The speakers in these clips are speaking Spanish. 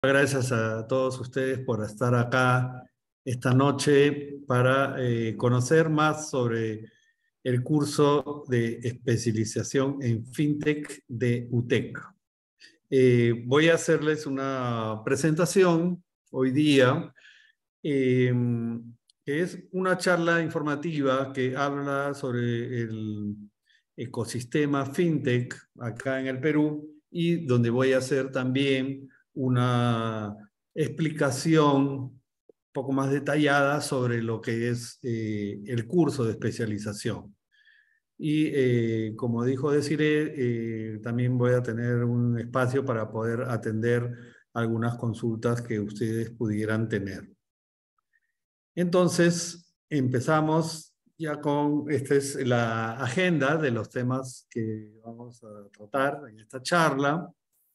Gracias a todos ustedes por estar acá esta noche para conocer más sobre el curso de especialización en FinTech de UTEC. Voy a hacerles una presentación hoy día, que es una charla informativa que habla sobre el ecosistema FinTech acá en el Perú y donde voy a hacer también una explicación un poco más detallada sobre lo que es el curso de especialización. Y como dijo Desiree, también voy a tener un espacio para poder atender algunas consultas que ustedes pudieran tener. Entonces, empezamos ya con, esta es la agenda de los temas que vamos a tratar en esta charla.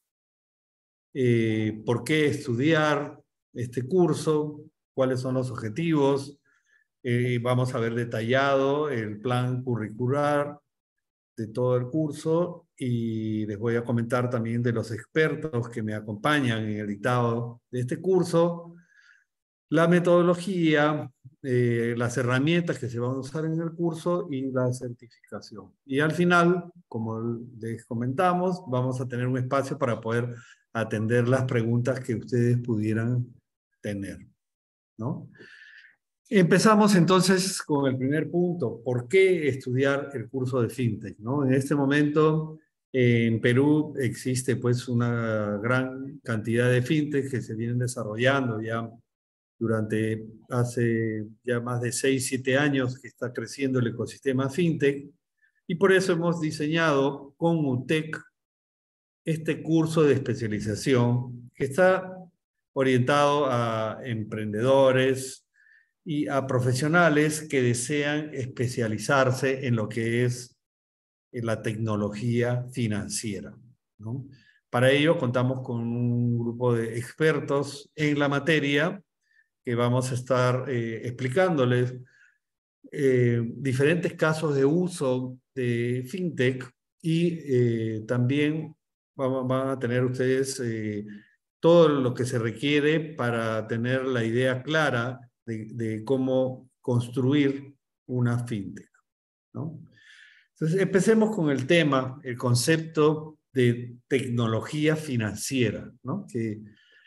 ¿Por qué estudiar este curso? ¿Cuáles son los objetivos? Vamos a ver detallado el plan curricular de todo el curso y les voy a comentar también de los expertos que me acompañan en el dictado de este curso, la metodología, las herramientas que se van a usar en el curso y la certificación. Y al final, como les comentamos, vamos a tener un espacio para poder atender las preguntas que ustedes pudieran tener, ¿no? Empezamos entonces con el primer punto. ¿Por qué estudiar el curso de FinTech, ¿no? En este momento, en Perú existe pues una gran cantidad de FinTech que se vienen desarrollando ya durante hace ya más de 6, 7 años que está creciendo el ecosistema FinTech, y por eso hemos diseñado con UTEC este curso de especialización que está orientado a emprendedores y a profesionales que desean especializarse en lo que es la tecnología financiera, ¿no? Para ello contamos con un grupo de expertos en la materia que vamos a estar explicándoles diferentes casos de uso de FinTech y también van a tener ustedes todo lo que se requiere para tener la idea clara de cómo construir una FinTech, ¿no? Entonces, empecemos con el tema, el concepto de tecnología financiera, ¿no? Que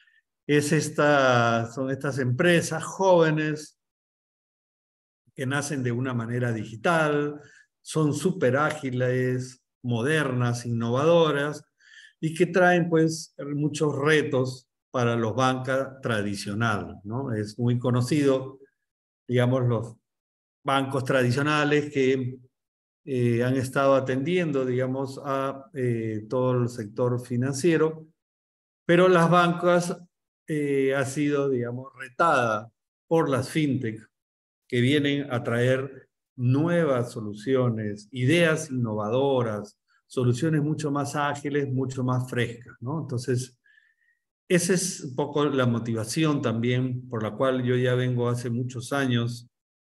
son estas empresas jóvenes que nacen de una manera digital, son súper ágiles, modernas, innovadoras y que traen pues muchos retos para los bancos tradicionales, ¿no? Es muy conocido, digamos, los bancos tradicionales que han estado atendiendo, digamos, a todo el sector financiero, pero las bancas ha sido, digamos, retada por las fintech que vienen a traer nuevas soluciones, ideas innovadoras, soluciones mucho más ágiles, mucho más frescas, ¿no? Entonces, esa es un poco la motivación también por la cual yo ya vengo hace muchos años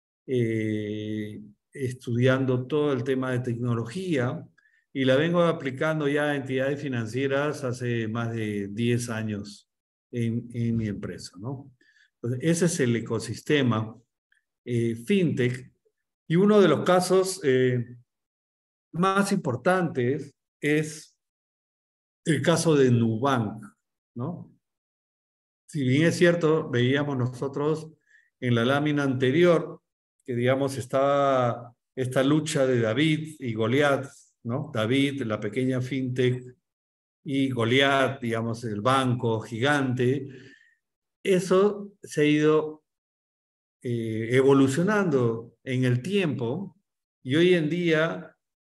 estudiando todo el tema de tecnología y la vengo aplicando ya a entidades financieras hace más de 10 años en mi empresa, ¿no? Entonces, ese es el ecosistema FinTech, y uno de los casos más importantes es el caso de Nubank, ¿no? Si bien es cierto, veíamos nosotros en la lámina anterior que, digamos, estaba esta lucha de David y Goliat, ¿no? David, la pequeña FinTech, y Goliat, digamos, el banco gigante. Eso se ha ido evolucionando en el tiempo y hoy en día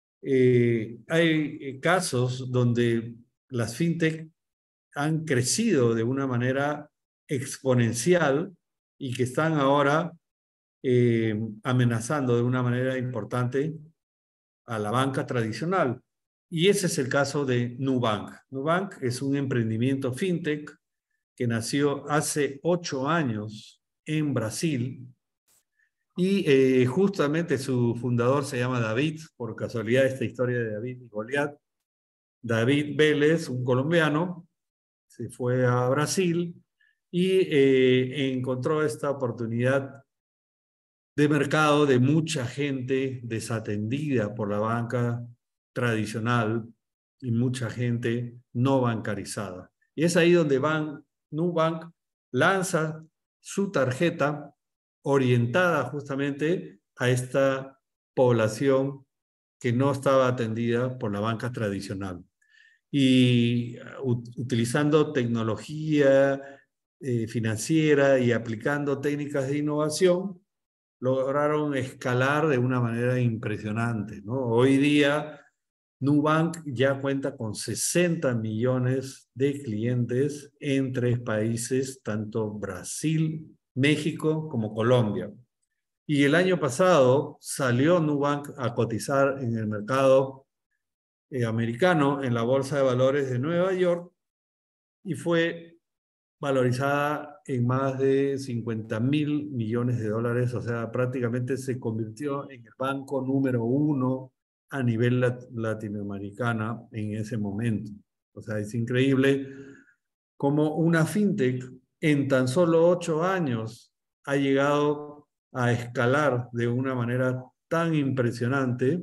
hay casos donde las fintech han crecido de una manera exponencial y que están ahora amenazando de una manera importante a la banca tradicional. Y ese es el caso de Nubank. Nubank es un emprendimiento fintech que nació hace 8 años en Brasil y justamente su fundador se llama David, por casualidad esta historia de David y Goliat. David Vélez, un colombiano, se fue a Brasil y encontró esta oportunidad de mercado de mucha gente desatendida por la banca tradicional y mucha gente no bancarizada. Y es ahí donde Nubank lanza su tarjeta orientada justamente a esta población que no estaba atendida por la banca tradicional. Y utilizando tecnología financiera y aplicando técnicas de innovación, lograron escalar de una manera impresionante, ¿no? Hoy día, Nubank ya cuenta con 60 millones de clientes en 3 países, tanto Brasil, México como Colombia. Y el año pasado salió Nubank a cotizar en el mercado americano, en la Bolsa de Valores de Nueva York, y fue valorizada en más de 50.000 millones de dólares, o sea, prácticamente se convirtió en el banco número 1 a nivel latinoamericano en ese momento. O sea, es increíble cómo una fintech en tan solo 8 años ha llegado a escalar de una manera tan impresionante,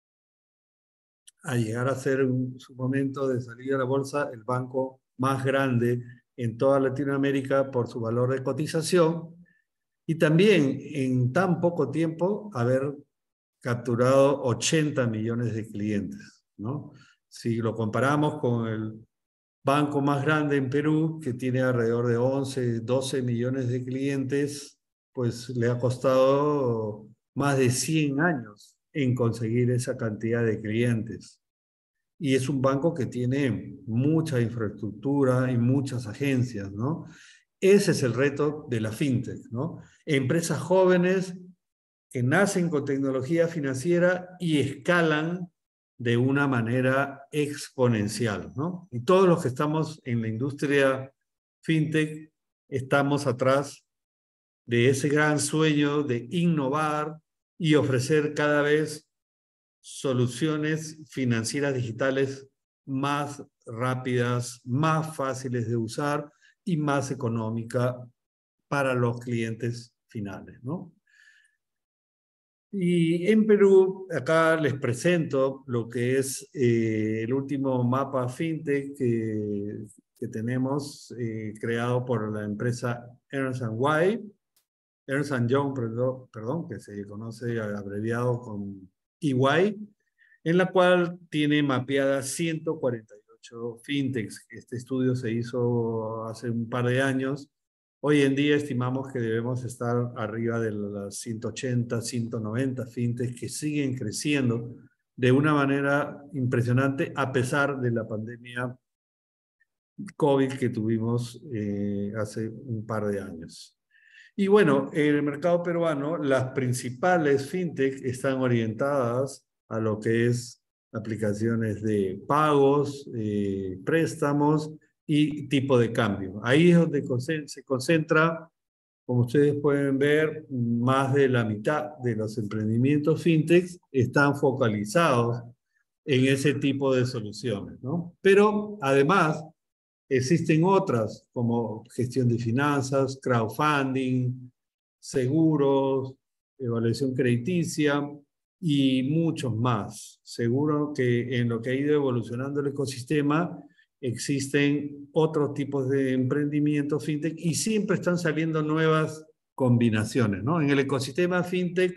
a llegar a ser en su momento de salida a la bolsa el banco más grande en toda Latinoamérica por su valor de cotización y también en tan poco tiempo haber capturado 80 millones de clientes, ¿no? Si lo comparamos con el banco más grande en Perú, que tiene alrededor de 11, 12 millones de clientes, pues le ha costado más de 100 años en conseguir esa cantidad de clientes. Y es un banco que tiene mucha infraestructura y muchas agencias, ¿no? Ese es el reto de la fintech, ¿no? Empresas jóvenes que nacen con tecnología financiera y escalan de una manera exponencial, ¿no? Y todos los que estamos en la industria fintech estamos atrás de ese gran sueño de innovar y ofrecer cada vez soluciones financieras digitales más rápidas, más fáciles de usar y más económicas para los clientes finales, ¿no? Y en Perú, acá les presento lo que es el último mapa fintech que tenemos creado por la empresa Ernst Young, perdón, que se conoce abreviado con EY, en la cual tiene mapeadas 148 fintechs. Este estudio se hizo hace un par de años. Hoy en día estimamos que debemos estar arriba de las 180, 190 fintechs que siguen creciendo de una manera impresionante a pesar de la pandemia COVID que tuvimos hace un par de años. Y bueno, en el mercado peruano, las principales fintech están orientadas a lo que es aplicaciones de pagos, préstamos y tipo de cambio. Ahí es donde se concentra, como ustedes pueden ver, más de la mitad de los emprendimientos fintech están focalizados en ese tipo de soluciones, ¿no? Pero además, existen otras como gestión de finanzas, crowdfunding, seguros, evaluación crediticia y muchos más. Seguro que en lo que ha ido evolucionando el ecosistema existen otros tipos de emprendimiento fintech y siempre están saliendo nuevas combinaciones, ¿no? En el ecosistema fintech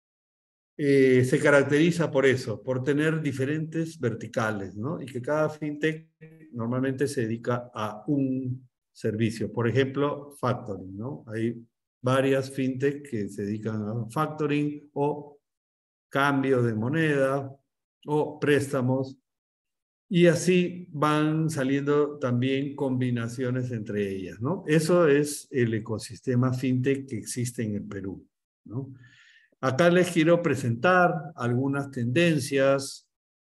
se caracteriza por eso, por tener diferentes verticales, ¿no? Y que cada fintech normalmente se dedica a un servicio. Por ejemplo, factoring, ¿no? Hay varias fintech que se dedican a factoring o cambio de moneda o préstamos. Y así van saliendo también combinaciones entre ellas, ¿no? Eso es el ecosistema fintech que existe en el Perú, ¿no? Acá les quiero presentar algunas tendencias.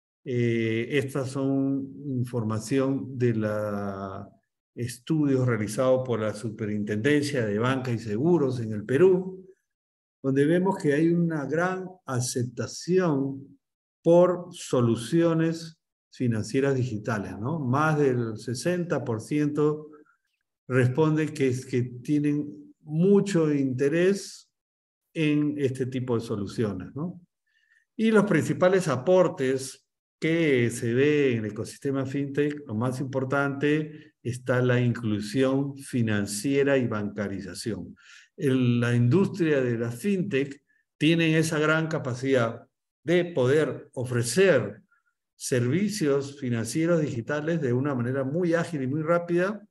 Estas son información de los estudios realizados por la Superintendencia de Banca y Seguros en el Perú, donde vemos que hay una gran aceptación por soluciones financieras digitales, ¿no? Más del 60% responde que tienen mucho interés en este tipo de soluciones, ¿no? Y los principales aportes que se ve en el ecosistema fintech, lo más importante está la inclusión financiera y bancarización. La industria de la fintech tiene esa gran capacidad de poder ofrecer servicios financieros digitales de una manera muy ágil y muy rápida,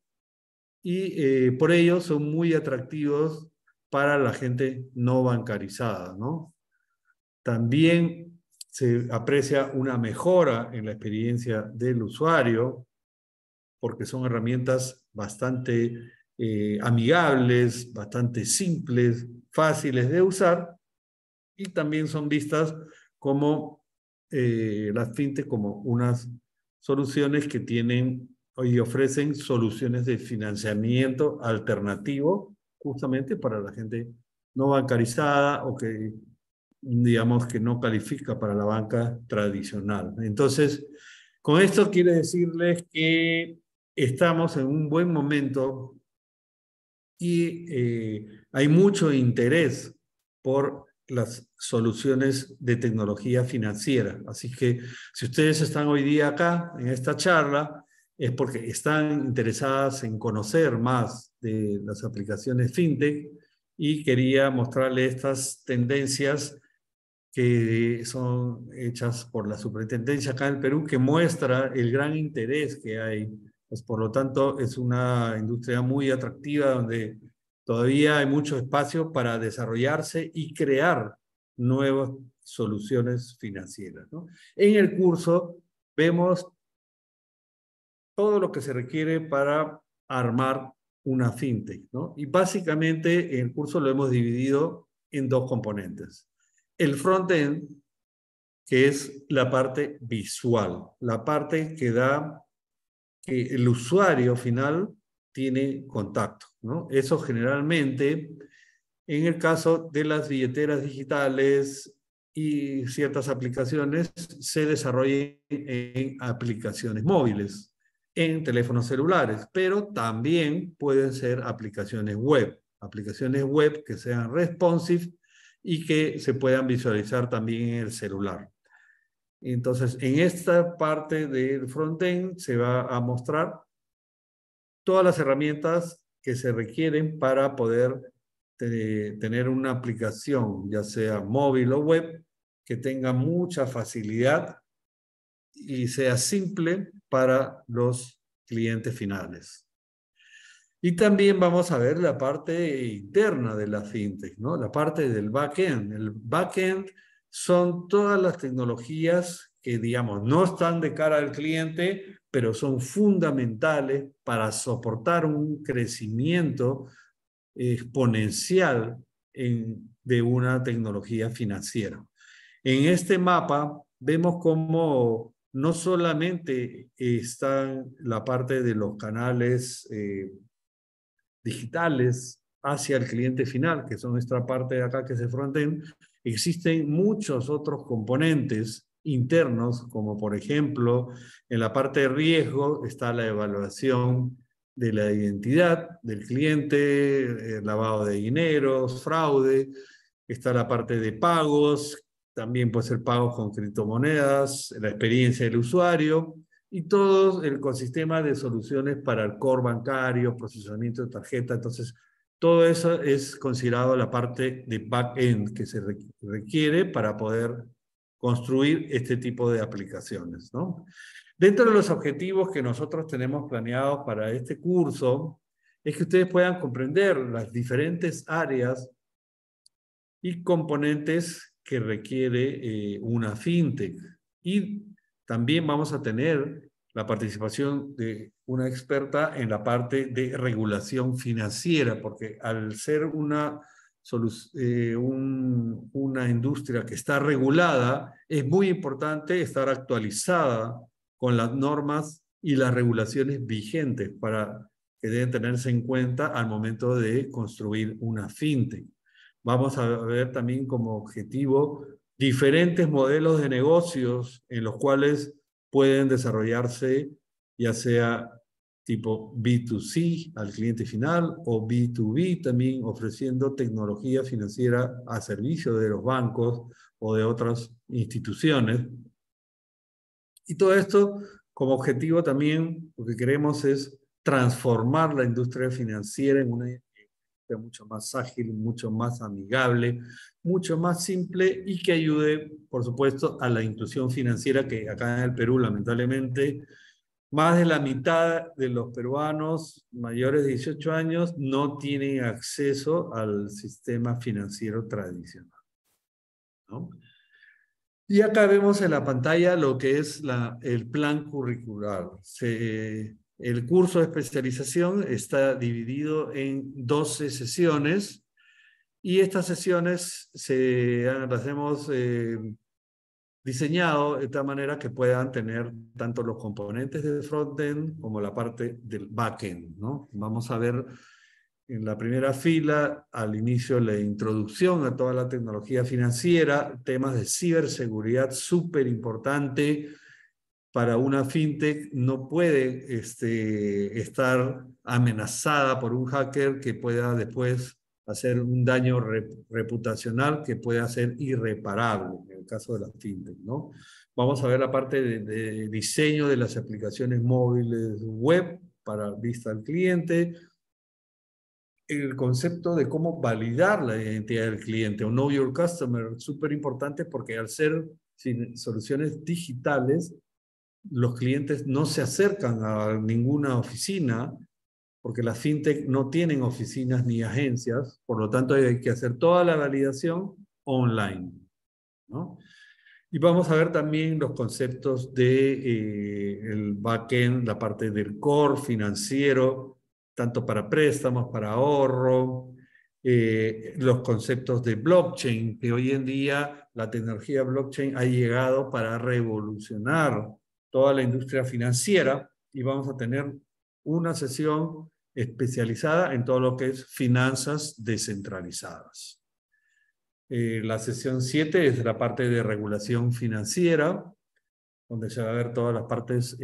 y por ello son muy atractivos para la gente no bancarizada, ¿no? También se aprecia una mejora en la experiencia del usuario, porque son herramientas bastante amigables, bastante simples, fáciles de usar, y también son vistas como las fintech como unas soluciones que tienen y ofrecen soluciones de financiamiento alternativo justamente para la gente no bancarizada o que digamos que no califica para la banca tradicional. Entonces, con esto quiero decirles que estamos en un buen momento y hay mucho interés por las soluciones de tecnología financiera. Así que si ustedes están hoy día acá en esta charla, es porque están interesadas en conocer más de las aplicaciones fintech, y quería mostrarles estas tendencias que son hechas por la superintendencia acá en el Perú, que muestra el gran interés que hay. Pues, por lo tanto, es una industria muy atractiva donde todavía hay mucho espacio para desarrollarse y crear nuevas soluciones financieras, ¿no? En el curso vemos todo lo que se requiere para armar una fintech, ¿no? Y básicamente el curso lo hemos dividido en dos componentes. El front-end, que es la parte visual, la parte que da que el usuario final tiene contacto, ¿no? Eso generalmente, en el caso de las billeteras digitales y ciertas aplicaciones, se desarrollan en aplicaciones móviles, en teléfonos celulares, pero también pueden ser aplicaciones web que sean responsive y que se puedan visualizar también en el celular. Entonces, en esta parte del frontend se va a mostrar todas las herramientas que se requieren para poder tener una aplicación, ya sea móvil o web, que tenga mucha facilidad y sea simple para los clientes finales. Y también vamos a ver la parte interna de la fintech, ¿no? La parte del backend. El backend son todas las tecnologías que, digamos, no están de cara al cliente, pero son fundamentales para soportar un crecimiento exponencial de una tecnología financiera. En este mapa vemos cómo no solamente está la parte de los canales digitales hacia el cliente final, que son esta parte de acá que es el frontend, existen muchos otros componentes internos, como por ejemplo, en la parte de riesgo está la evaluación de la identidad del cliente, lavado de dineros, fraude, está la parte de pagos, también puede ser pagos con criptomonedas, la experiencia del usuario, y todo el ecosistema de soluciones para el core bancario, procesamiento de tarjeta. Entonces, todo eso es considerado la parte de back-end que se requiere para poder construir este tipo de aplicaciones, ¿no? Dentro de los objetivos que nosotros tenemos planeados para este curso, es que ustedes puedan comprender las diferentes áreas y componentes que requiere una fintech. Y también vamos a tener la participación de una experta en la parte de regulación financiera, porque al ser una industria que está regulada, es muy importante estar actualizada con las normas y las regulaciones vigentes para que deben tenerse en cuenta al momento de construir una fintech. Vamos a ver también como objetivo diferentes modelos de negocios en los cuales pueden desarrollarse ya sea tipo B2C al cliente final o B2B también ofreciendo tecnología financiera a servicio de los bancos o de otras instituciones. Y todo esto como objetivo también lo que queremos es transformar la industria financiera en una industria mucho más ágil, mucho más amigable, mucho más simple y que ayude, por supuesto, a la inclusión financiera que acá en el Perú, lamentablemente, más de la mitad de los peruanos mayores de 18 años no tienen acceso al sistema financiero tradicional, ¿no? Y acá vemos en la pantalla lo que es el plan curricular. El curso de especialización está dividido en 12 sesiones y estas sesiones las hemos diseñado de tal manera que puedan tener tanto los componentes del frontend como la parte del backend, ¿no? Vamos a ver en la primera fila, al inicio, la introducción a toda la tecnología financiera, temas de ciberseguridad súper importante para una fintech. No puede estar amenazada por un hacker que pueda después hacer un daño reputacional que pueda ser irreparable en el caso de la fintech, ¿no? Vamos a ver la parte de diseño de las aplicaciones móviles web para vista al cliente, el concepto de cómo validar la identidad del cliente, o Know Your Customer, súper importante porque al ser soluciones digitales, los clientes no se acercan a ninguna oficina, porque las fintech no tienen oficinas ni agencias, por lo tanto hay que hacer toda la validación online, ¿no? Y vamos a ver también los conceptos de el backend, la parte del core financiero, tanto para préstamos, para ahorro, los conceptos de blockchain, que hoy en día la tecnología blockchain ha llegado para revolucionar toda la industria financiera y vamos a tener una sesión especializada en todo lo que es finanzas descentralizadas. La sesión 7 es la parte de regulación financiera, donde se va a ver todas las partes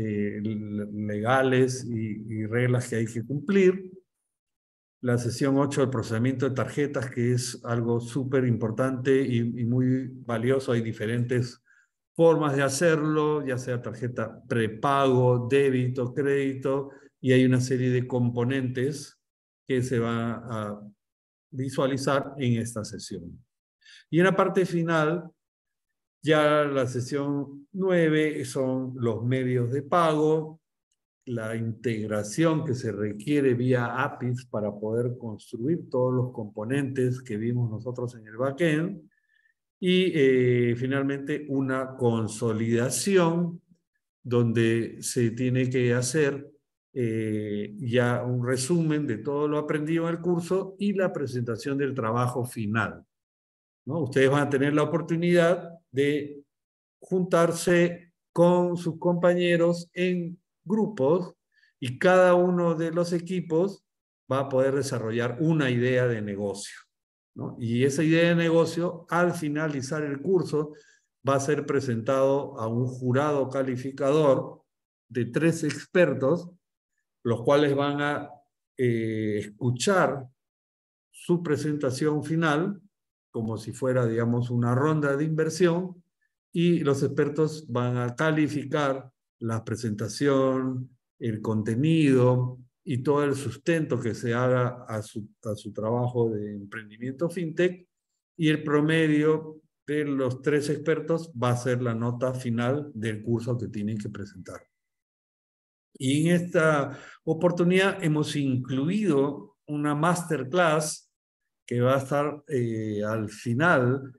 legales y reglas que hay que cumplir. La sesión 8, el procesamiento de tarjetas, que es algo súper importante y muy valioso. Hay diferentes formas de hacerlo, ya sea tarjeta prepago, débito, crédito, y hay una serie de componentes que se van a visualizar en esta sesión. Y en la parte final, ya la sesión 9 son los medios de pago, la integración que se requiere vía APIs para poder construir todos los componentes que vimos nosotros en el backend y finalmente una consolidación donde se tiene que hacer ya un resumen de todo lo aprendido en el curso y la presentación del trabajo final, ¿no? Ustedes van a tener la oportunidad de juntarse con sus compañeros en grupos y cada uno de los equipos va a poder desarrollar una idea de negocio, ¿no? Y esa idea de negocio, al finalizar el curso, va a ser presentado a un jurado calificador de 3 expertos, los cuales van a escuchar su presentación final como si fuera, digamos, una ronda de inversión y los expertos van a calificar la presentación, el contenido y todo el sustento que se haga a su trabajo de emprendimiento fintech, y el promedio de los 3 expertos va a ser la nota final del curso que tienen que presentar. Y en esta oportunidad hemos incluido una masterclass que va a estar al final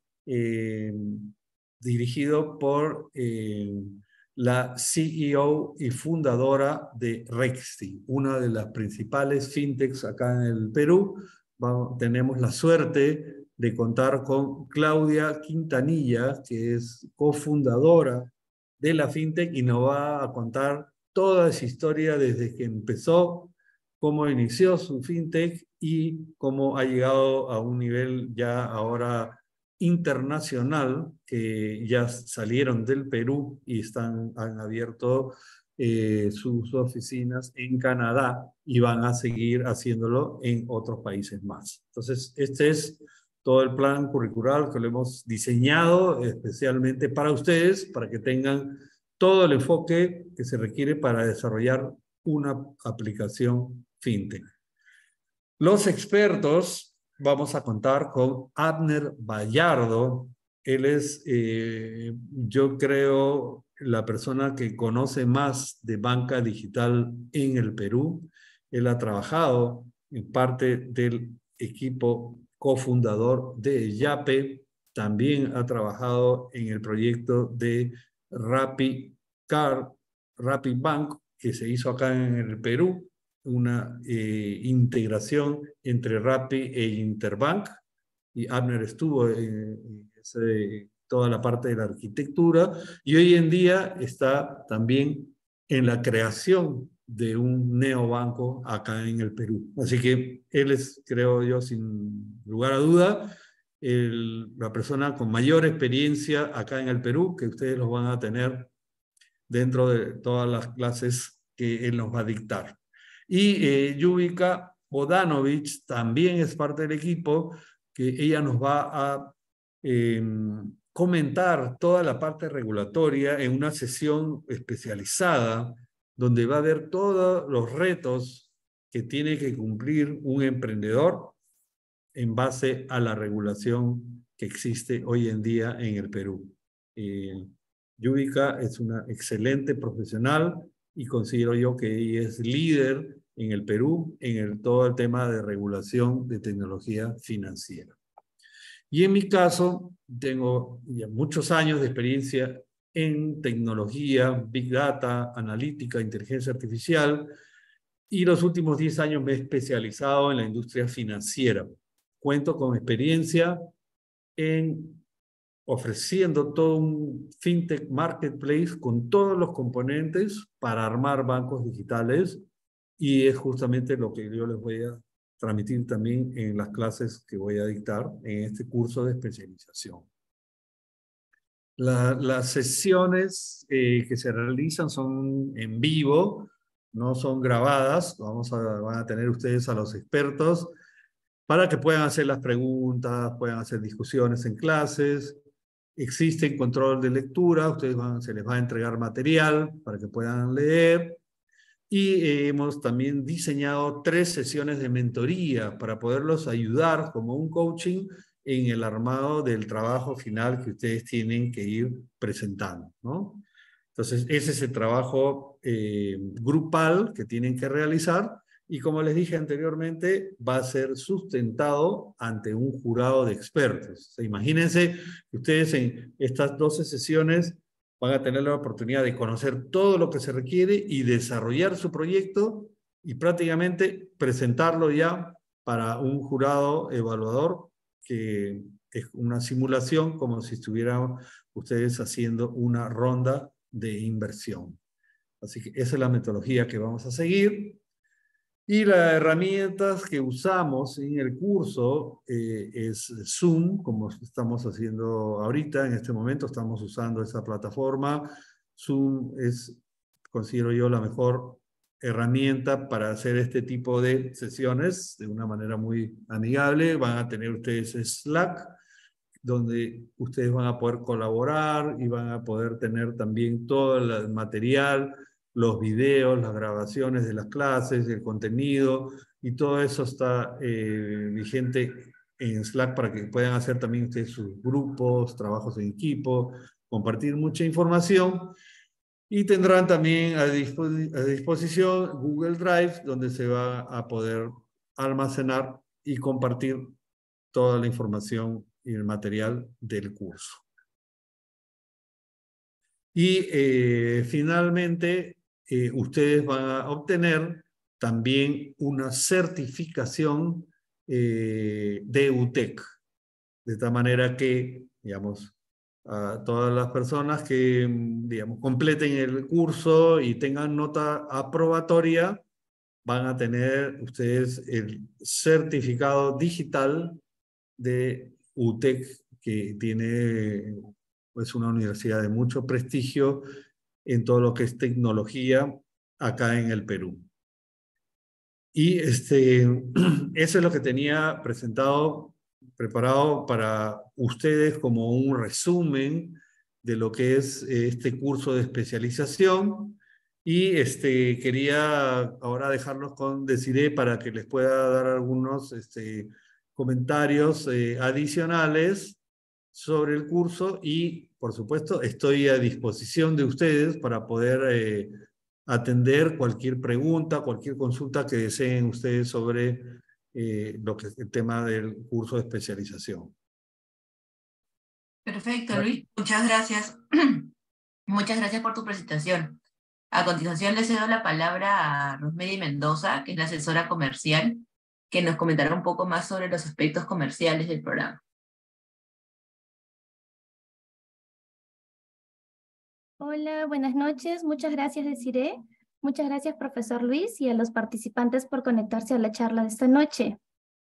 dirigido por la CEO y fundadora de Rexti, una de las principales fintechs acá en el Perú. Tenemos la suerte de contar con Claudia Quintanilla, que es cofundadora de la fintech y nos va a contar toda esa historia desde que empezó, cómo inició su fintech y cómo ha llegado a un nivel ya ahora internacional que ya salieron del Perú y han abierto sus oficinas en Canadá y van a seguir haciéndolo en otros países más. Entonces, este es todo el plan curricular que lo hemos diseñado especialmente para ustedes, para que tengan todo el enfoque que se requiere para desarrollar una aplicación fintech. Los expertos, vamos a contar con Abner Vallardo. Él es, yo creo, la persona que conoce más de banca digital en el Perú. Él ha trabajado en parte del equipo cofundador de Yape. También ha trabajado en el proyecto de Rappi Bank, que se hizo acá en el Perú, una integración entre Rappi e Interbank, y Abner estuvo en toda la parte de la arquitectura, y hoy en día está también en la creación de un neobanco acá en el Perú. Así que él es, creo yo, sin lugar a duda, la persona con mayor experiencia acá en el Perú, que ustedes los van a tener dentro de todas las clases que él nos va a dictar. Y Yuvika Bodanovich también es parte del equipo, que ella nos va a comentar toda la parte regulatoria en una sesión especializada, donde va a ver todos los retos que tiene que cumplir un emprendedor en base a la regulación que existe hoy en día en el Perú. Yuvika es una excelente profesional y considero yo que ella es líder en el Perú en todo el tema de regulación de tecnología financiera. Y en mi caso, tengo ya muchos años de experiencia en tecnología, Big Data, analítica, inteligencia artificial, y los últimos 10 años me he especializado en la industria financiera. Cuento con experiencia en ofreciendo todo un fintech marketplace con todos los componentes para armar bancos digitales, y es justamente lo que yo les voy a transmitir también en las clases que voy a dictar en este curso de especialización. Las sesiones que se realizan son en vivo, no son grabadas. Van a tener ustedes a los expertos para que puedan hacer las preguntas, puedan hacer discusiones en clases. Existe control de lectura, se les va a entregar material para que puedan leer. Y hemos también diseñado 3 sesiones de mentoría para poderlos ayudar como un coaching en el armado del trabajo final que ustedes tienen que ir presentando, ¿no? Entonces, ese es el trabajo grupal que tienen que realizar, y como les dije anteriormente, va a ser sustentado ante un jurado de expertos. O sea, imagínense que ustedes en estas 12 sesiones van a tener la oportunidad de conocer todo lo que se requiere y desarrollar su proyecto y prácticamente presentarlo ya para un jurado evaluador, que es una simulación como si estuvieran ustedes haciendo una ronda de inversión. Así que esa es la metodología que vamos a seguir. Y las herramientas que usamos en el curso es Zoom, como estamos haciendo ahorita. En este momento estamos usando esa plataforma. Zoom es, considero yo, la mejor herramienta para hacer este tipo de sesiones de una manera muy amigable. Van a tener ustedes Slack, donde ustedes van a poder colaborar y van a poder tener también todo el material, los videos, las grabaciones de las clases, el contenido, y todo eso está vigente en Slack para que puedan hacer también ustedes sus grupos, trabajos en equipo, compartir mucha información. Y tendrán también a disposición Google Drive, donde se va a poder almacenar y compartir toda la información y el material del curso. Y finalmente, ustedes van a obtener también una certificación de UTEC, de tal manera que, digamos, a todas las personas que, digamos, completen el curso y tengan nota aprobatoria, van a tener ustedes el certificado digital de UTEC que tiene, es una universidad de mucho prestigio en todo lo que es tecnología acá en el Perú. Y eso es lo que tenía preparado para ustedes como un resumen de lo que es este curso de especialización. Y quería ahora dejarlos con Desiree para que les pueda dar algunos comentarios adicionales sobre el curso y, por supuesto, estoy a disposición de ustedes para poder atender cualquier pregunta, cualquier consulta que deseen ustedes sobre lo que es el tema del curso de especialización. Perfecto, Luis. Muchas gracias. Muchas gracias por tu presentación. A continuación le cedo la palabra a Rosemary Mendoza, que es la asesora comercial, que nos comentará un poco más sobre los aspectos comerciales del programa. Hola, buenas noches. Muchas gracias, Desiree. Muchas gracias, profesor Luis, y a los participantes por conectarse a la charla de esta noche.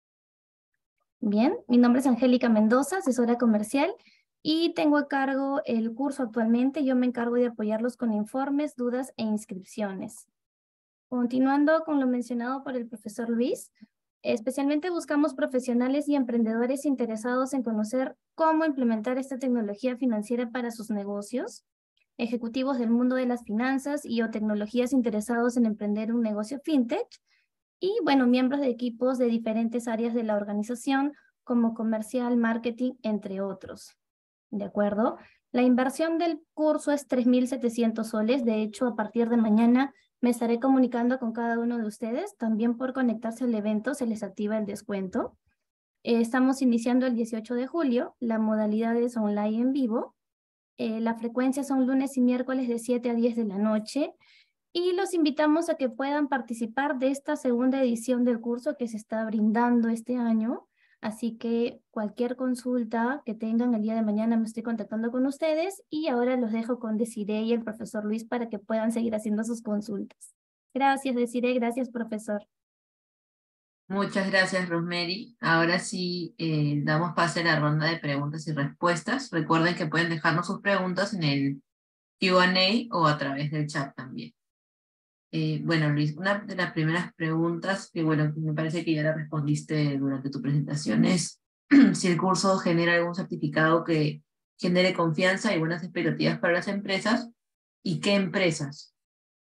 Bien, mi nombre es Angélica Mendoza, asesora comercial, y tengo a cargo el curso actualmente. Yo me encargo de apoyarlos con informes, dudas e inscripciones. Continuando con lo mencionado por el profesor Luis, especialmente buscamos profesionales y emprendedores interesados en conocer cómo implementar esta tecnología financiera para sus negocios, ejecutivos del mundo de las finanzas y o tecnologías interesados en emprender un negocio fintech, y bueno, miembros de equipos de diferentes áreas de la organización, como comercial, marketing, entre otros. ¿De acuerdo? La inversión del curso es 3.700 soles. De hecho, a partir de mañana me estaré comunicando con cada uno de ustedes. También por conectarse al evento se les activa el descuento. Estamos iniciando el 18 de julio. La modalidad es online en vivo. La frecuencia son lunes y miércoles de 7 a 10 de la noche. Y los invitamos a que puedan participar de esta segunda edición del curso que se está brindando este año. Así que cualquier consulta que tengan el día de mañana me estoy contactando con ustedes, y ahora los dejo con Desiree y el profesor Luis para que puedan seguir haciendo sus consultas. Gracias, Desiree. Gracias, profesor. Muchas gracias, Rosemary. Ahora sí, damos pase a la ronda de preguntas y respuestas. Recuerden que pueden dejarnos sus preguntas en el Q&A o a través del chat también. Bueno, Luis, una de las primeras preguntas, que bueno, me parece que ya la respondiste durante tu presentación, es si el curso genera algún certificado que genere confianza y buenas expectativas para las empresas, y qué empresas.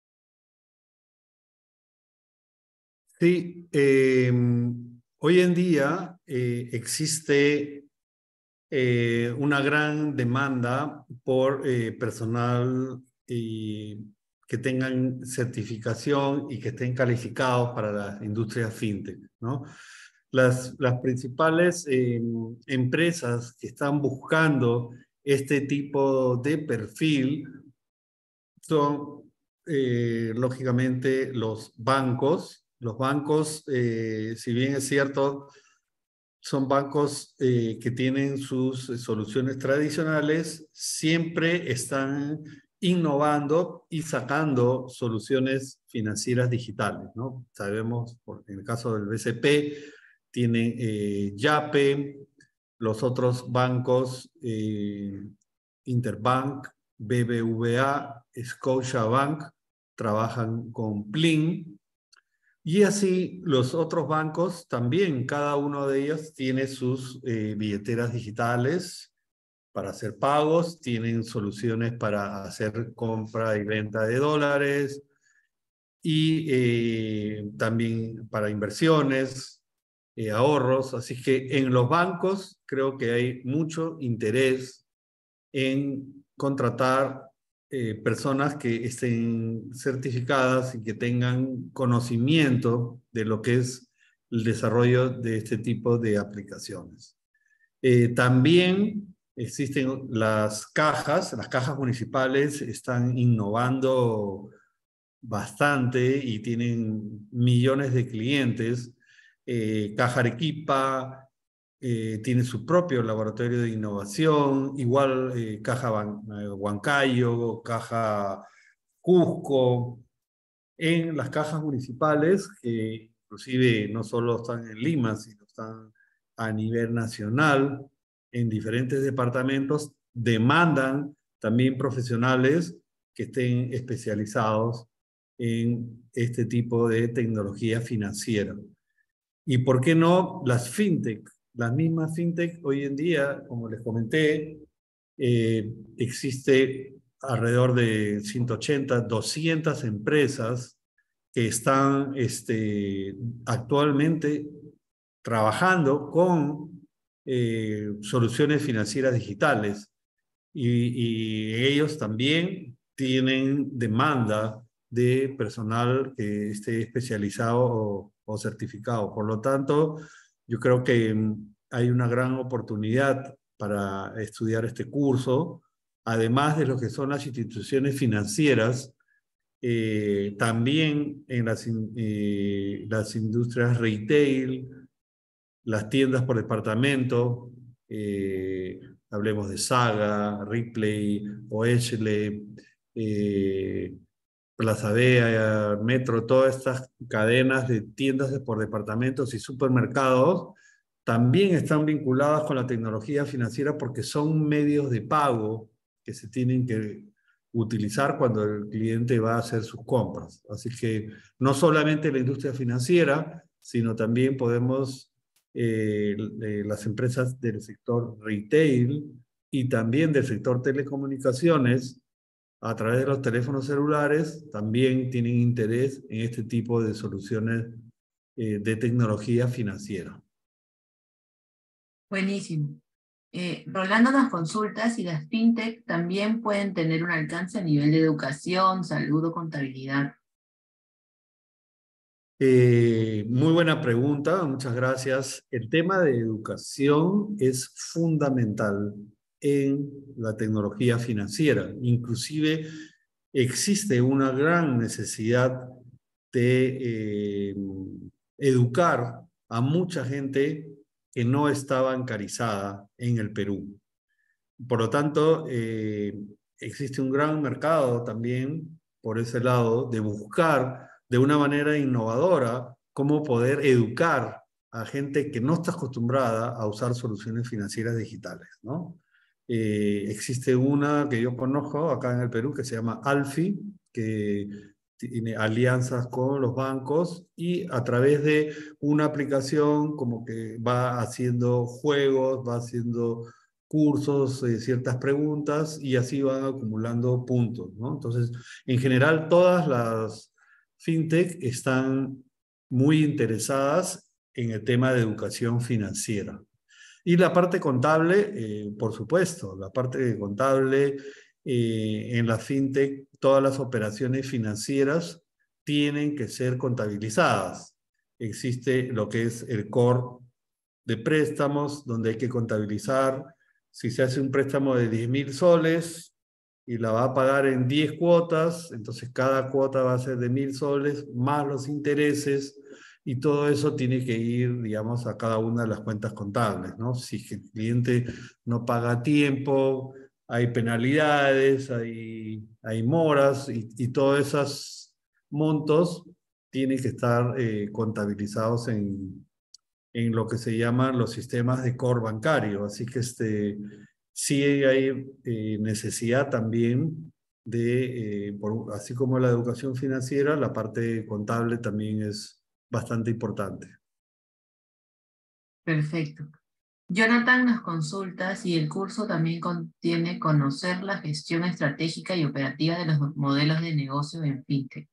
Sí, hoy en día existe una gran demanda por personal que tengan certificación y que estén calificados para las industrias fintech, ¿no? Las principales empresas que están buscando este tipo de perfil son, lógicamente, los bancos. Los bancos, si bien es cierto, son bancos que tienen sus soluciones tradicionales, siempre están innovando y sacando soluciones financieras digitales, ¿no? Sabemos, en el caso del BCP, tienen Yape, los otros bancos, Interbank, BBVA, Scotiabank, trabajan con Plin. Y así los otros bancos también, cada uno de ellos tiene sus billeteras digitales para hacer pagos, tienen soluciones para hacer compra y venta de dólares y también para inversiones, ahorros. Así que en los bancos creo que hay mucho interés en contratar personas que estén certificadas y que tengan conocimiento de lo que es el desarrollo de este tipo de aplicaciones. También existen las cajas municipales están innovando bastante y tienen millones de clientes. Caja Arequipa tiene su propio laboratorio de innovación, igual Caja Huancayo, Caja Cusco. En las cajas municipales, que inclusive no solo están en Lima, sino están a nivel nacional, en diferentes departamentos demandan también profesionales que estén especializados en este tipo de tecnología financiera. ¿Y por qué no las fintech? Las mismas fintech hoy en día, como les comenté, existe alrededor de 180, 200 empresas que están actualmente trabajando con soluciones financieras digitales y ellos también tienen demanda de personal que esté especializado o certificado. Por lo tanto, yo creo que hay una gran oportunidad para estudiar este curso, además de lo que son las instituciones financieras, también en las industrias retail, las tiendas por departamento, hablemos de Saga, Ripley, Oesle, Plaza Vea, Metro, todas estas cadenas de tiendas por departamentos y supermercados también están vinculadas con la tecnología financiera porque son medios de pago que se tienen que utilizar cuando el cliente va a hacer sus compras. Así que no solamente la industria financiera, sino también podemos las empresas del sector retail y también del sector telecomunicaciones a través de los teléfonos celulares también tienen interés en este tipo de soluciones de tecnología financiera. Buenísimo. Rolando nos consulta si las fintech también pueden tener un alcance a nivel de educación, salud o contabilidad. Muy buena pregunta, muchas gracias. El tema de educación es fundamental en la tecnología financiera. Inclusive existe una gran necesidad de educar a mucha gente que no está bancarizada en el Perú. Por lo tanto, existe un gran mercado también por ese lado de buscar de una manera innovadora cómo poder educar a gente que no está acostumbrada a usar soluciones financieras digitales, ¿no? Existe una que yo conozco acá en el Perú que se llama Alfi, que tiene alianzas con los bancos y a través de una aplicación como que va haciendo juegos, va haciendo cursos, ciertas preguntas y así van acumulando puntos, ¿no? Entonces, en general, todas las fintech están muy interesadas en el tema de educación financiera. Y la parte contable, por supuesto, la parte contable en la fintech, todas las operaciones financieras tienen que ser contabilizadas. Existe lo que es el core de préstamos, donde hay que contabilizar si se hace un préstamo de 10.000 soles y la va a pagar en 10 cuotas, entonces cada cuota va a ser de 1.000 soles más los intereses y todo eso tiene que ir, digamos, a cada una de las cuentas contables, ¿no? Si el cliente no paga a tiempo, hay penalidades, hay moras y todos esos montos tienen que estar contabilizados en lo que se llaman los sistemas de core bancario. Así que sí hay necesidad también de, así como la educación financiera, la parte contable también es bastante importante. Perfecto. Jonathan nos consulta si el curso también contiene conocer la gestión estratégica y operativa de los modelos de negocio en fintech.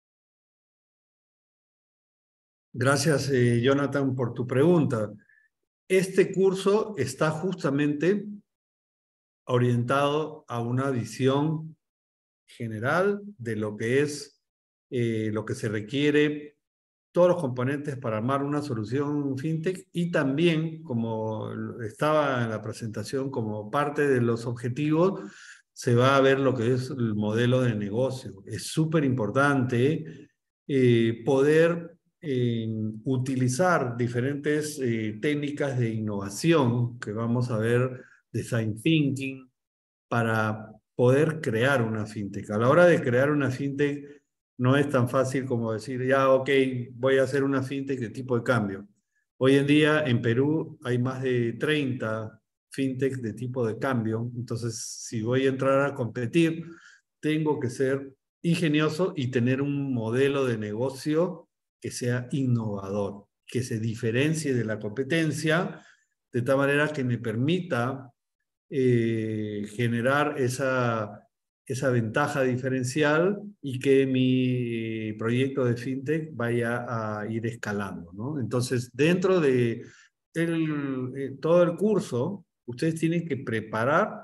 Gracias, Jonathan, por tu pregunta. Este curso está justamente orientado a una visión general de lo que es lo que se requiere, todos los componentes para armar una solución fintech y también, como estaba en la presentación, como parte de los objetivos, se va a ver lo que es el modelo de negocio. Es súper importante poder utilizar diferentes técnicas de innovación que vamos a ver, design thinking, para poder crear una fintech. A la hora de crear una fintech no es tan fácil como decir, ya, ok, voy a hacer una fintech de tipo de cambio. Hoy en día en Perú hay más de 30 fintech de tipo de cambio. Entonces, si voy a entrar a competir, tengo que ser ingenioso y tener un modelo de negocio que sea innovador, que se diferencie de la competencia, de tal manera que me permita generar esa ventaja diferencial y que mi proyecto de fintech vaya a ir escalando, ¿no? Entonces, dentro de todo el curso, ustedes tienen que preparar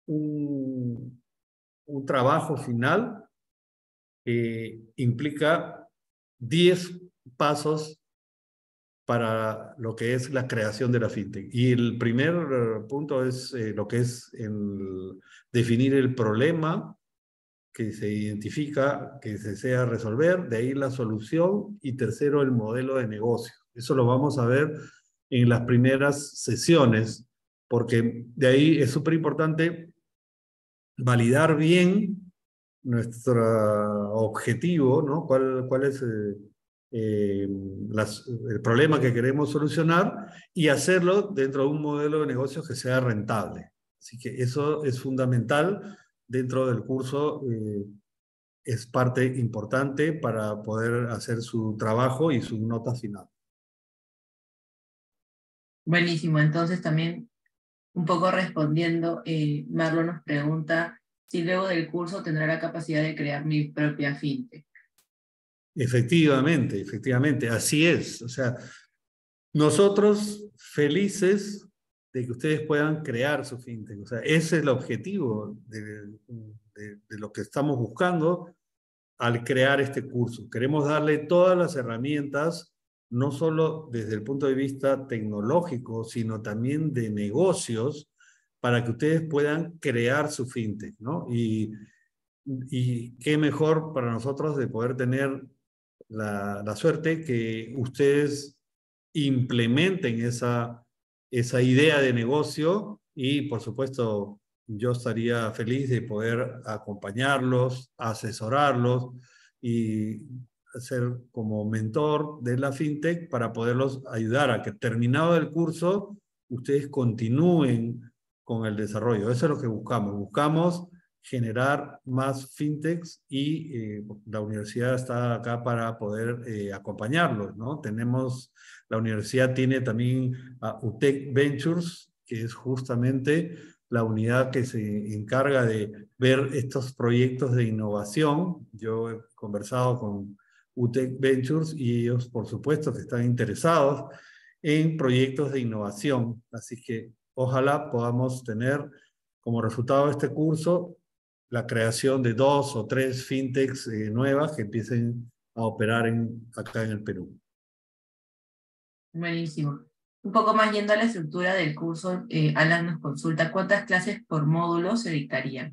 un trabajo final que implica 10 pasos para lo que es la creación de la fintech. Y el primer punto es lo que es definir el problema que se identifica, que se desea resolver, de ahí la solución, y tercero, el modelo de negocio. Eso lo vamos a ver en las primeras sesiones, porque de ahí es súper importante validar bien nuestro objetivo, ¿no? ¿Cuál es el problema que queremos solucionar y hacerlo dentro de un modelo de negocio que sea rentable? Así que eso es fundamental dentro del curso, es parte importante para poder hacer su trabajo y su nota final. Buenísimo, entonces también un poco respondiendo, Marlon nos pregunta si luego del curso tendrá la capacidad de crear mi propia fintech. Efectivamente, así es. O sea, nosotros felices de que ustedes puedan crear su fintech. O sea, ese es el objetivo de lo que estamos buscando al crear este curso. Queremos darle todas las herramientas, no solo desde el punto de vista tecnológico, sino también de negocios, para que ustedes puedan crear su fintech, ¿no? Y qué mejor para nosotros de poder tener la suerte que ustedes implementen esa idea de negocio, y por supuesto yo estaría feliz de poder acompañarlos, asesorarlos y ser como mentor de la fintech para poderlos ayudar a que, terminado el curso, ustedes continúen con el desarrollo. Eso es lo que buscamos. Buscamos generar más fintechs y la universidad está acá para poder acompañarlos, ¿no? La universidad tiene también a UTEC Ventures, que es justamente la unidad que se encarga de ver estos proyectos de innovación. Yo he conversado con UTEC Ventures y ellos, por supuesto, que están interesados en proyectos de innovación. Así que ojalá podamos tener como resultado de este curso la creación de 2 o 3 fintechs nuevas que empiecen a operar acá en el Perú. Buenísimo. Un poco más yendo a la estructura del curso, Alan nos consulta cuántas clases por módulo se dictarían.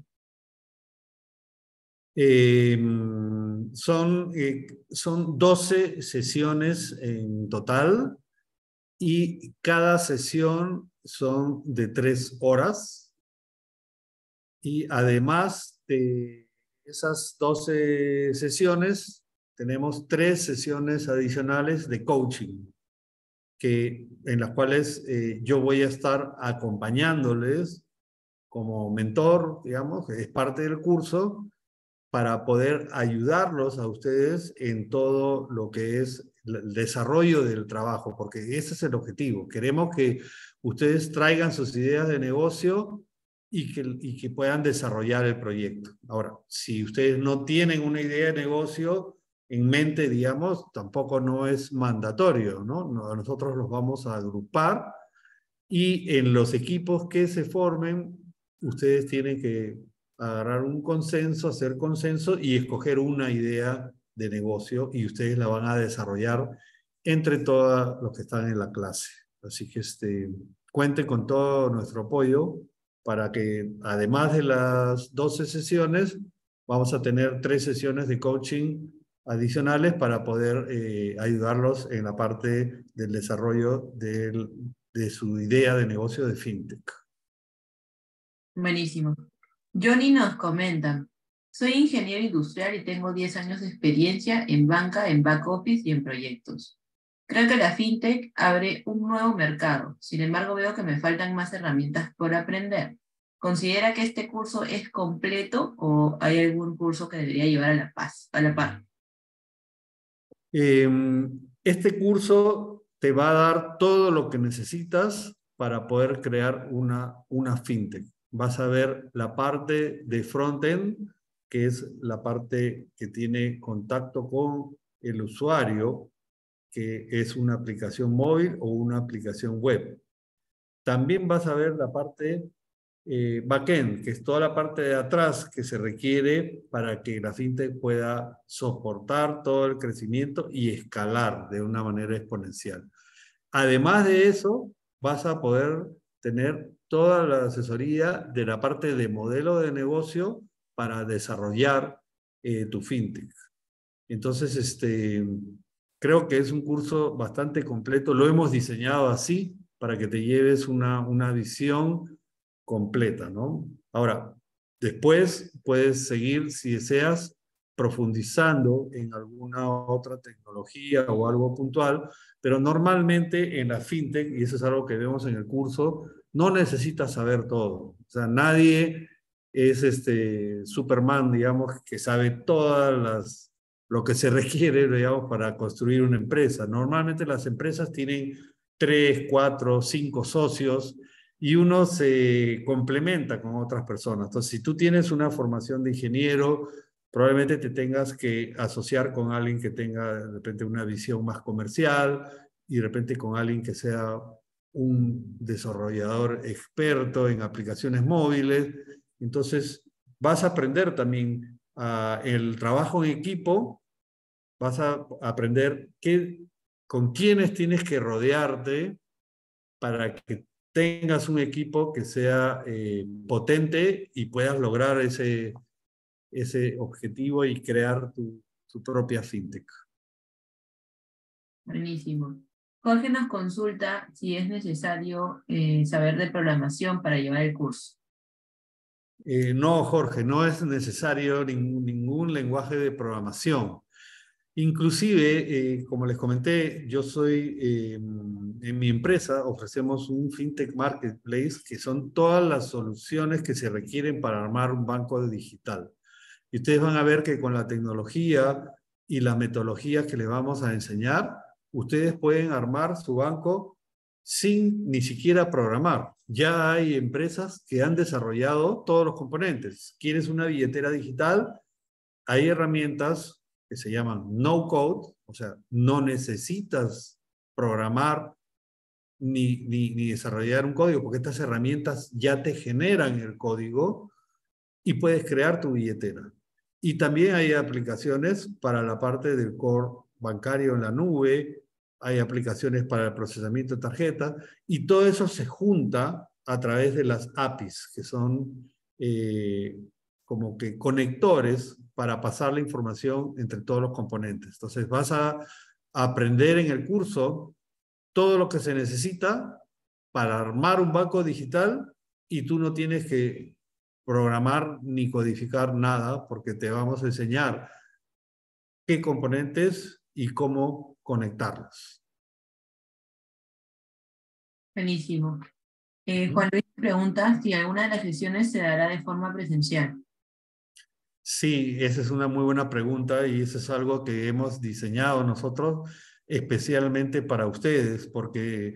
Son 12 sesiones en total y cada sesión son de 3 horas. Y además de esas 12 sesiones, tenemos 3 sesiones adicionales de coaching, en las cuales yo voy a estar acompañándoles como mentor, digamos, que es parte del curso, para poder ayudarlos a ustedes en todo lo que es el desarrollo del trabajo, porque ese es el objetivo. Queremos que ustedes traigan sus ideas de negocio y que puedan desarrollar el proyecto. Ahora, si ustedes no tienen una idea de negocio en mente, digamos, tampoco no es mandatorio, ¿no? Nosotros los vamos a agrupar y en los equipos que se formen, ustedes tienen que agarrar un consenso, hacer consenso y escoger una idea de negocio, y ustedes la van a desarrollar entre todos los que están en la clase. Así que cuenten con todo nuestro apoyo para que, además de las 12 sesiones, vamos a tener 3 sesiones de coaching adicionales para poder ayudarlos en la parte del desarrollo de su idea de negocio de fintech. Buenísimo. Johnny nos comenta, soy ingeniero industrial y tengo 10 años de experiencia en banca, en back office y en proyectos. Creo que la fintech abre un nuevo mercado. Sin embargo, veo que me faltan más herramientas por aprender. ¿Considera que este curso es completo o hay algún curso que debería llevar a la par? Este curso te va a dar todo lo que necesitas para poder crear una fintech. Vas a ver la parte de frontend, que es la parte que tiene contacto con el usuario, que es una aplicación móvil o una aplicación web. También vas a ver la parte backend, que es toda la parte de atrás que se requiere para que la fintech pueda soportar todo el crecimiento y escalar de una manera exponencial. Además de eso, vas a poder tener toda la asesoría de la parte de modelo de negocio para desarrollar tu fintech. Entonces, creo que es un curso bastante completo. Lo hemos diseñado así para que te lleves una visión completa, ¿no? Ahora, después puedes seguir, si deseas, profundizando en alguna otra tecnología o algo puntual, pero normalmente en la fintech, y eso es algo que vemos en el curso, no necesitas saber todo. O sea, nadie es Superman, digamos, que sabe lo que se requiere, digamos, para construir una empresa. Normalmente las empresas tienen 3, 4, 5 socios y uno se complementa con otras personas. Entonces, si tú tienes una formación de ingeniero, probablemente te tengas que asociar con alguien que tenga de repente una visión más comercial y de repente con alguien que sea un desarrollador experto en aplicaciones móviles. Entonces, vas a aprender también el trabajo en equipo, vas a aprender con quiénes tienes que rodearte para que tengas un equipo que sea potente y puedas lograr ese objetivo y crear tu propia fintech. Buenísimo. Jorge nos consulta si es necesario saber de programación para llevar el curso. No, Jorge, no es necesario ningún lenguaje de programación. Inclusive, como les comenté, yo soy, en mi empresa ofrecemos un FinTech Marketplace que son todas las soluciones que se requieren para armar un banco digital. Y ustedes van a ver que con la tecnología y la metodología que les vamos a enseñar, ustedes pueden armar su banco sin ni siquiera programar. Ya hay empresas que han desarrollado todos los componentes. ¿Quieres una billetera digital? Hay herramientas que se llaman no code, o sea, no necesitas programar ni desarrollar un código, porque estas herramientas ya te generan el código y puedes crear tu billetera. Y también hay aplicaciones para la parte del core bancario en la nube, hay aplicaciones para el procesamiento de tarjetas, y todo eso se junta a través de las APIs, que son como que conectores para pasar la información entre todos los componentes. Entonces vas a aprender en el curso todo lo que se necesita para armar un banco digital y tú no tienes que programar ni codificar nada porque te vamos a enseñar qué componentes y cómo conectarlos. Buenísimo. Juan Luis pregunta si alguna de las sesiones se dará de forma presencial. Sí, esa es una muy buena pregunta y eso es algo que hemos diseñado nosotros especialmente para ustedes, porque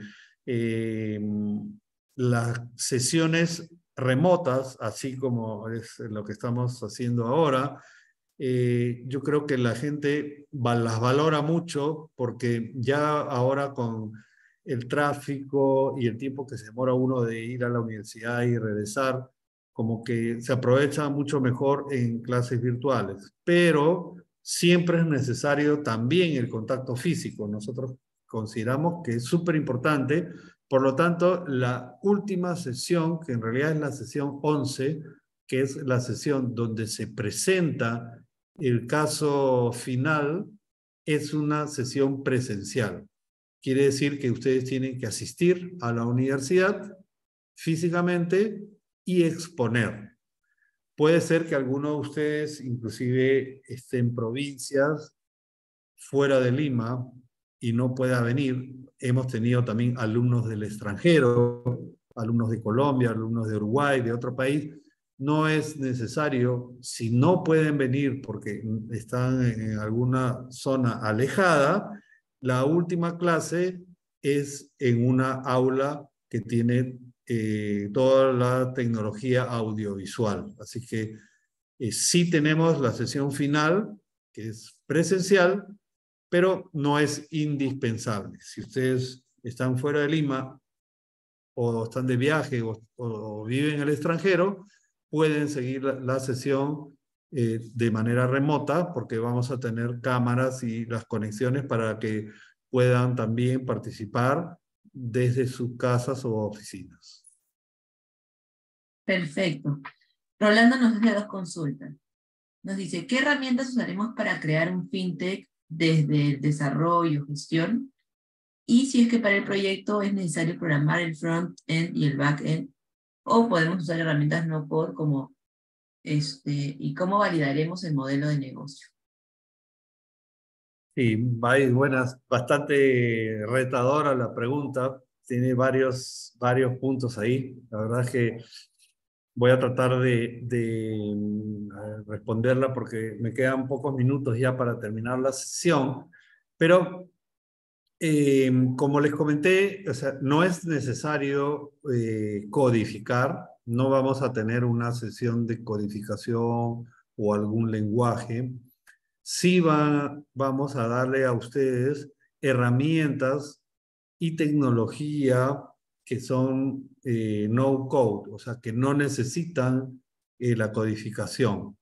las sesiones remotas, así como es lo que estamos haciendo ahora, yo creo que la gente las valora mucho porque ya ahora con el tráfico y el tiempo que se demora uno de ir a la universidad y regresar, como que se aprovecha mucho mejor en clases virtuales, pero siempre es necesario también el contacto físico. Nosotros consideramos que es súper importante, por lo tanto, la última sesión, que en realidad es la sesión 11, que es la sesión donde se presenta el caso final, es una sesión presencial. Quiere decir que ustedes tienen que asistir a la universidad físicamente y exponer. Puede ser que algunos de ustedes inclusive estén en provincias fuera de Lima y no pueda venir, hemos tenido también alumnos del extranjero, alumnos de Colombia, alumnos de Uruguay, de otro país. No es necesario, si no pueden venir porque están en alguna zona alejada, la última clase es en una aula que tiene toda la tecnología audiovisual. Así que sí tenemos la sesión final, que es presencial, pero no es indispensable. Si ustedes están fuera de Lima o están de viaje o viven en el extranjero, pueden seguir la sesión de manera remota porque vamos a tener cámaras y las conexiones para que puedan también participar desde sus casas o oficinas. Perfecto. Rolando nos hace dos consultas. Nos dice, ¿qué herramientas usaremos para crear un fintech desde el desarrollo, gestión? Y si es que para el proyecto es necesario programar el front-end y el back-end, o podemos usar herramientas no-code como y cómo validaremos el modelo de negocio. Sí, buenas, bastante retadora la pregunta, tiene varios puntos ahí. La verdad es que voy a tratar de responderla porque me quedan pocos minutos ya para terminar la sesión, pero como les comenté, o sea, no es necesario codificar, no vamos a tener una sesión de codificación o algún lenguaje. Sí vamos a darle a ustedes herramientas y tecnología que son no code, o sea, que no necesitan la codificación.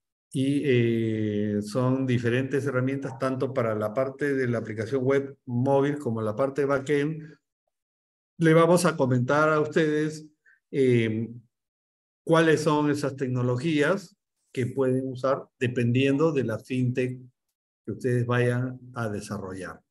Y son diferentes herramientas tanto para la parte de la aplicación web móvil como la parte de backend. Le vamos a comentar a ustedes cuáles son esas tecnologías que pueden usar dependiendo de la fintech que ustedes vayan a desarrollar.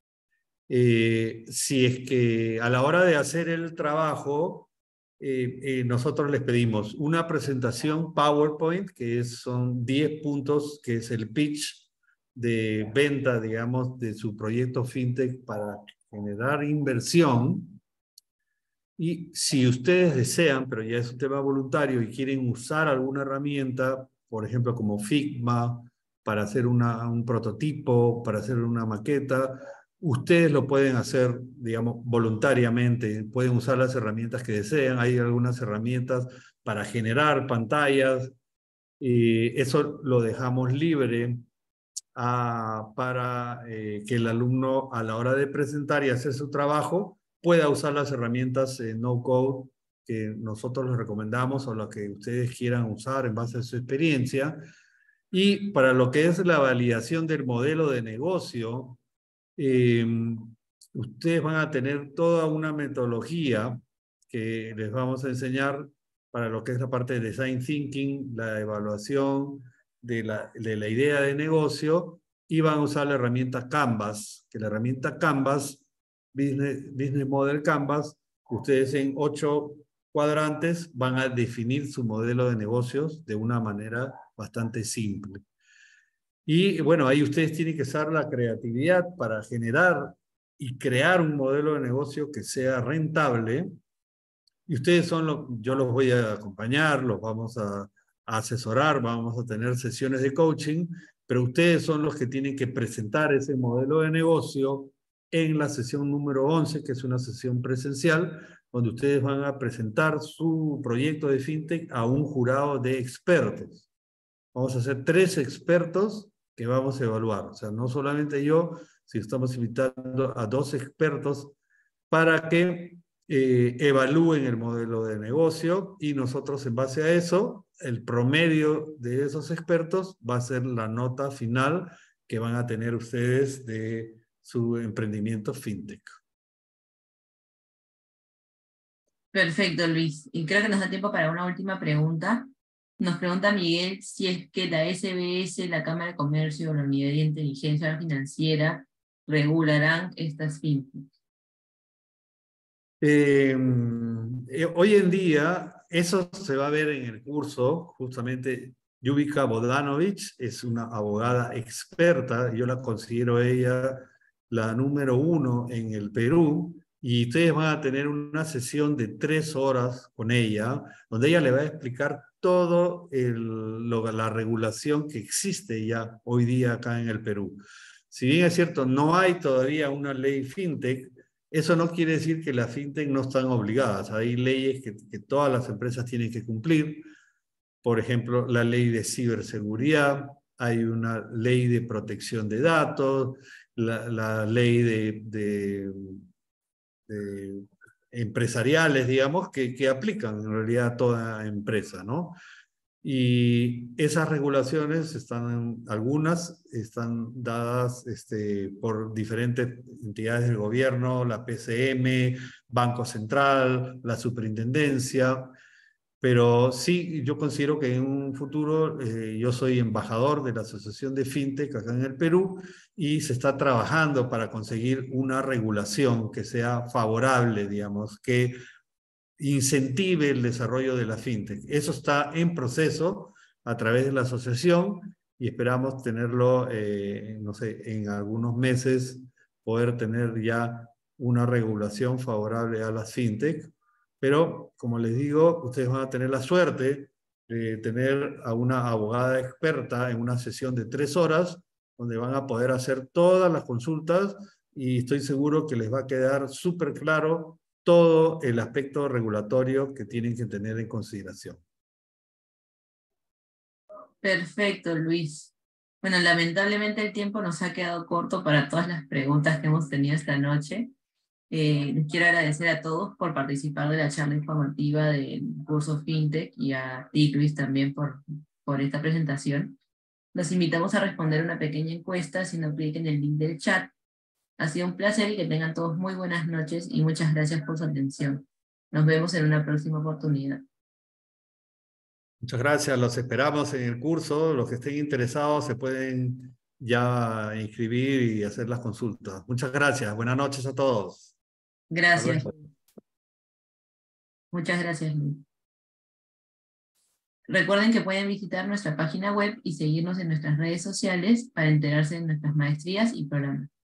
Si es que a la hora de hacer el trabajo, nosotros les pedimos una presentación PowerPoint, que son 10 puntos, que es el pitch de venta, digamos, de su proyecto fintech para generar inversión. Y si ustedes desean, pero ya es un tema voluntario y quieren usar alguna herramienta, por ejemplo, como Figma, para hacer un prototipo, para hacer una maqueta, ustedes lo pueden hacer, digamos, voluntariamente. Pueden usar las herramientas que desean. Hay algunas herramientas para generar pantallas. Eso lo dejamos libre para que el alumno, a la hora de presentar y hacer su trabajo, pueda usar las herramientas no-code que nosotros les recomendamos o las que ustedes quieran usar en base a su experiencia. Y para lo que es la validación del modelo de negocio, ustedes van a tener toda una metodología que les vamos a enseñar para lo que es la parte de design thinking, la evaluación de la idea de negocio, y van a usar la herramienta Canvas, que la herramienta Canvas, Business Model Canvas, ustedes en 8 cuadrantes van a definir su modelo de negocios de una manera bastante simple. Y bueno, ahí ustedes tienen que usar la creatividad para generar y crear un modelo de negocio que sea rentable. Y ustedes yo los voy a acompañar, los vamos a asesorar, vamos a tener sesiones de coaching, pero ustedes son los que tienen que presentar ese modelo de negocio en la sesión número 11, que es una sesión presencial, donde ustedes van a presentar su proyecto de fintech a un jurado de expertos. Vamos a hacer 3 expertos que vamos a evaluar. O sea, no solamente yo, sino estamos invitando a 2 expertos para que evalúen el modelo de negocio, y nosotros, en base a eso, el promedio de esos expertos va a ser la nota final que van a tener ustedes de su emprendimiento fintech. Perfecto, Luis. Y creo que nos da tiempo para una última pregunta. Nos pregunta Miguel si es que la SBS, la Cámara de Comercio o la Unidad de Inteligencia Financiera regularán estas fintechs. Hoy en día, eso se va a ver en el curso. Justamente Ljubika Bodanovic es una abogada experta, yo la considero ella la número 1 en el Perú, y ustedes van a tener una sesión de 3 horas con ella, donde ella le va a explicar todo la regulación que existe ya hoy día acá en el Perú. Si bien es cierto, no hay todavía una ley fintech, eso no quiere decir que las fintech no están obligadas. Hay leyes que todas las empresas tienen que cumplir. Por ejemplo, la ley de ciberseguridad, hay una ley de protección de datos, la ley de empresariales, digamos, que aplican en realidad a toda empresa, ¿no? Y esas regulaciones algunas están dadas por diferentes entidades del gobierno, la PCM, Banco Central, la Superintendencia, pero sí, yo considero que en un futuro yo soy embajador de la Asociación de FinTech acá en el Perú y se está trabajando para conseguir una regulación que sea favorable, digamos, que incentive el desarrollo de la FinTech. Eso está en proceso a través de la asociación y esperamos tenerlo, no sé, en algunos meses, poder tener ya una regulación favorable a las FinTech. Pero, como les digo, ustedes van a tener la suerte de tener a una abogada experta en una sesión de 3 horas, donde van a poder hacer todas las consultas y estoy seguro que les va a quedar súper claro todo el aspecto regulatorio que tienen que tener en consideración. Perfecto, Luis. Bueno, lamentablemente el tiempo nos ha quedado corto para todas las preguntas que hemos tenido esta noche. Les quiero agradecer a todos por participar de la charla informativa del curso FinTech y a ti, Luis, también por esta presentación. Los invitamos a responder una pequeña encuesta haciendo clic en el link del chat. Ha sido un placer y que tengan todos muy buenas noches y muchas gracias por su atención. Nos vemos en una próxima oportunidad. Muchas gracias, los esperamos en el curso. Los que estén interesados se pueden ya inscribir y hacer las consultas. Muchas gracias, buenas noches a todos. Gracias. Muchas gracias, Luis. Recuerden que pueden visitar nuestra página web y seguirnos en nuestras redes sociales para enterarse de nuestras maestrías y programas.